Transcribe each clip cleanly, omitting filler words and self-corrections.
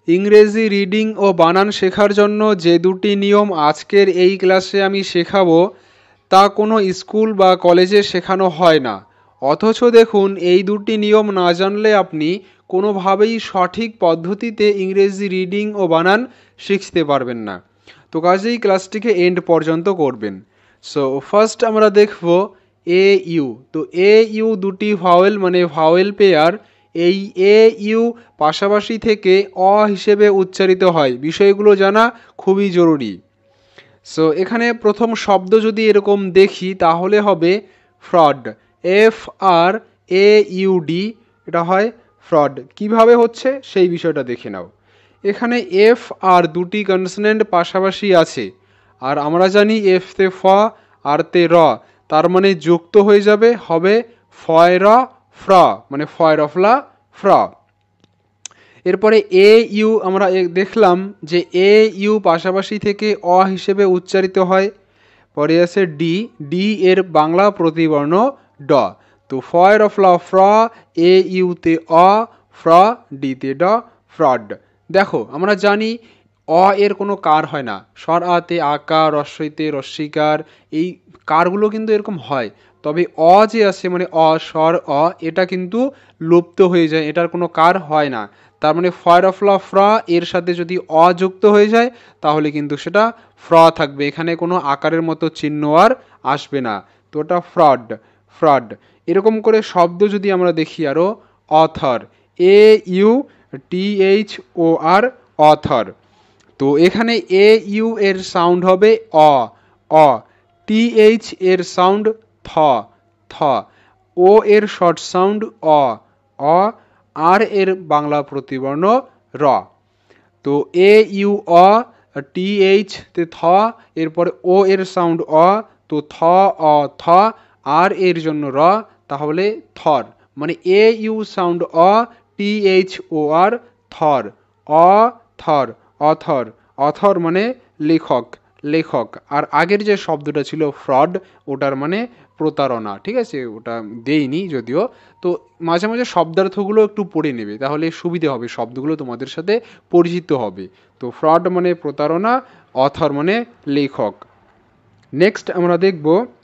ইংরেজি রিডিং ও বানান শেখার জন্য যে দুটি নিয়ম আজকের এই ক্লাসে আমি শেখাবো তা কোনো স্কুল বা কলেজে শেখানো হয় না। অথচ দেখুন, এই দুটি নিয়ম না জানলে আপনি কোনোভাবেই সঠিক পদ্ধতিতে ইংরেজি রিডিং ও বানান শিখতে পারবেন না। তো কাজেই ক্লাসটিকে এন্ড পর্যন্ত করবেন। সো ফার্স্ট আমরা দেখব এ ইউ। তো এ ইউ দুটি ভাওয়েল মানে ভাওয়েল পেয়ার। এই এ ইউ পাশাপাশি থেকে অ হিসেবে উচ্চারিত হয়, বিষয়গুলো জানা খুবই জরুরি। সো এখানে প্রথম শব্দ যদি এরকম দেখি তাহলে হবে fraud, F R A U D, এটা হয় ফ্রড। কিভাবে হচ্ছে সেই বিষয়টা দেখে নাও। এখানে এফ আর দুটি কনসোনেন্ট পাশাপাশি আছে, আর আমরা জানি এফ তে ফ আর তে র, তার মানে যুক্ত হয়ে যাবে, হবে ফয় র ফ্র, মানে ফয় রফলা ফ্র। এরপরে এ ইউ আমরা দেখলাম যে এ ইউ পাশাপাশি থেকে অ হিসেবে উচ্চারিত হয়। পরে আছে ডি, ডি এর বাংলা প্রতিবর্ণ ড। তো ফয় রফলা ফ্র, এ ইউতে অ, ফ্র, ডিতে ড, ফ্রড। দেখো আমরা জানি অ এর কোনো কার হয় না, স্বর আতে আকার, রস্বইতে রস্বীকার, এই কারগুলো কিন্তু এরকম হয়। তবে অ যে আছে মানে অ স্বর অ, এটা কিন্তু লুপ্ত হয়ে যায়, এটার কোনো কার হয় না। তার মানে ফয় রফলা ফ্র এর সাথে যদি অ যুক্ত হয়ে যায় তাহলে কিন্তু সেটা ফ্র থাকবে, এখানে কোনো আকারের মতো চিহ্ন আর আসবে না। তো ওটা ফ্রড, ফ্রড। এরকম করে শব্দ যদি আমরা দেখি আরও, author, A U T H O R, author. তো এখানে এ ইউ এর সাউন্ড হবে অ, অ। টি এইচ এর সাউন্ড থ, থ। ও এর শর্ট সাউন্ড অ, অ। আর এর বাংলা প্রতিবর্ণ র। তো A U O, T H তে থ, এরপরে ও এর সাউন্ড অ, তো থ অ থ, আর এর জন্য র, তাহলে থর। মানে এ ইউ সাউন্ড অ, টি এইচ ও আর, থর, অ থর, অথর। অথর মানে লেখক, লেখক। আর আগের যে শব্দটা ছিল ফ্রড, ওটার মানে প্রতারণা, ঠিক আছে, ওটা দেইনি যদিও। তো মাঝে মাঝে শব্দার্থগুলো একটু পড়ে নেবে, তাহলে সুবিধে হবে, শব্দগুলো তোমাদের সাথে পরিচিত হবে। তো ফ্রড মানে প্রতারণা, অথর মানে লেখক। নেক্সট আমরা দেখব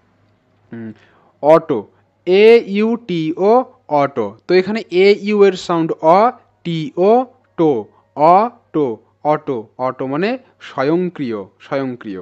auto, A U T O, auto. তো এখানে এ ইউ এর সাউন্ড অ, টি ও টো, অ টো, অটো। অটো মানে স্বয়ংক্রিয়, স্বয়ংক্রিয়।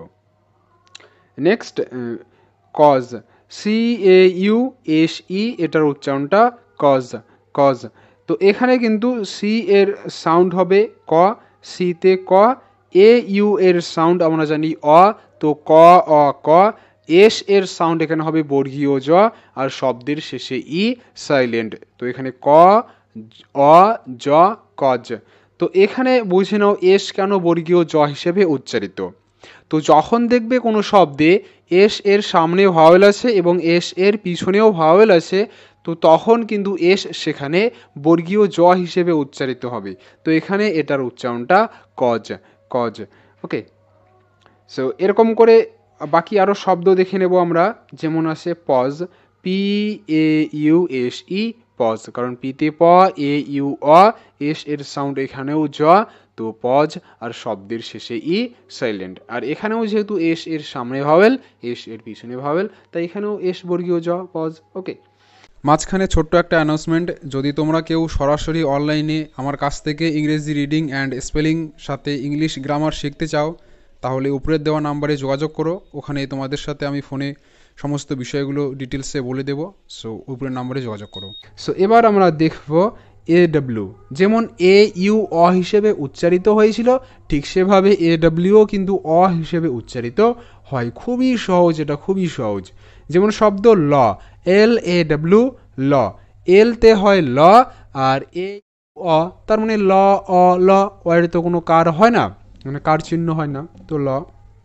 Next cause, C A U S E, এটার উচ্চারণটা কজ, কজ। তো এখানে কিন্তু সি এর সাউন্ড হবে ক, সিতে ক। এ ইউ এর সাউন্ড আমরা জানি অ, তো ক অ ক। এস এর সাউন্ড এখানে হবে বর্গীয় জ, আর শব্দের শেষে ই সাইলেন্ট। তো এখানে ক অ জ, কজ। তো এখানে বুঝে নাও এস কেন বর্গীয় জ হিসেবে উচ্চারিত। তো যখন দেখবে কোনো শব্দে এস এর সামনে ভাওয়েল আছে এবং এস এর পিছনেও ভাওয়েল আছে, তো তখন কিন্তু এস সেখানে বর্গীয় জ হিসেবে উচ্চারিত হবে। তো এখানে এটার উচ্চারণটা কজ, কজ। ওকে, সো এরকম করে বাকি আরও শব্দ দেখে নেব আমরা। যেমন আছে pause, P A U S E, pause. কারণ পিতে প, এ ইউ অ, এস এর সাউন্ড এখানেও জ, তো পজ, আর শব্দের শেষে ই সাইলেন্ট। আর এখানেও যেহেতু এস এর সামনে ভাওয়েল, এস এর পিছনে ভাওয়েল, তাই এখানেও এস বর্গীয় জ, পজ। ওকে, মাঝখানে ছোট্ট একটা অ্যানাউন্সমেন্ট, যদি তোমরা কেউ সরাসরি অনলাইনে আমার কাছ থেকে ইংরেজি রিডিং অ্যান্ড স্পেলিং সাথে ইংলিশ গ্রামার শিখতে চাও, তাহলে উপরের দেওয়া নাম্বারে যোগাযোগ করো, ওখানে তোমাদের সাথে আমি ফোনে সমস্ত বিষয়গুলো ডিটেলসে বলে দেবো। সো উপরের নাম্বারে যোগাযোগ করো। সো এবার আমরা দেখব এ ডাব্লিউ। যেমন এ ইউ অ হিসেবে উচ্চারিত হয়েছিল, ঠিক সেভাবে এ ডাব্লিউও কিন্তু অ হিসেবে উচ্চারিত হয়। খুবই সহজ, এটা খুবই সহজ। যেমন শব্দ ল, এল এ ডাব্লিউ, ল। এলতে হয় ল, আর এ অ, তার মানে ল অ ল, ওয়ের তো কোনো কার হয় না, মানে কার চিহ্ন হয় না, তো ল।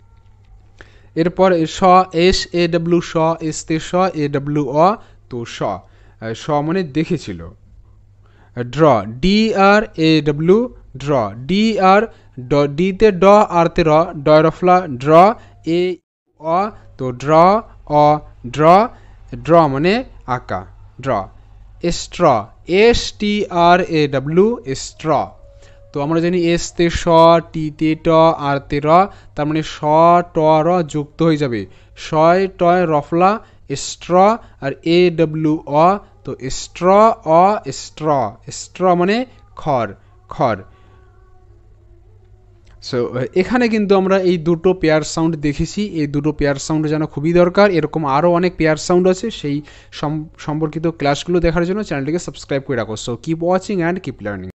এরপর saw, S A W saw, এসতে স এ ডাব্লিউ অ, তো স। স মানে দেখেছিল। Draw, D R A W, draw, D R, ডিতে ড আর তে র, ডয়রফলা ড্র, এ অ, তো ড্র অ, ড্র। ড্র মানে আঁকা, draw. Straw, S T R A W, straw. তো আমরা জানি এস তে স, টি তে ট, আর তে র, তার মানে স ট র যুক্ত হয়ে যাবে। শয় টয় রফলা স্ট্র, আর এ ডব্লিউ অ, তো স্ট্র অ স্ট্র, স্ট্র মানে খড়, খড়। সো এখানে কিন্তু আমরা এই দুটো পেয়ার সাউন্ড দেখেছি, এই দুটো পেয়ার সাউন্ড যেন খুবই দরকার। এরকম আরও অনেক পেয়ার সাউন্ড আছে, সেই সম্পর্কিত ক্লাসগুলো দেখার জন্য চ্যানেলটিকে সাবস্ক্রাইব করে রাখো। So keep watching and keep learning.